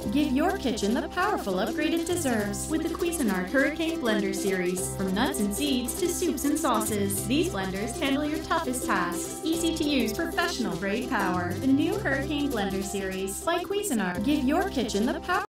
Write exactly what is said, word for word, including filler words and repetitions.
Give your kitchen the powerful upgrade it deserves with the Cuisinart Hurricane Blender Series. From nuts and seeds to soups and sauces, these blenders handle your toughest tasks. Easy to use, professional grade power. The new Hurricane Blender Series by Cuisinart. Give your kitchen the power.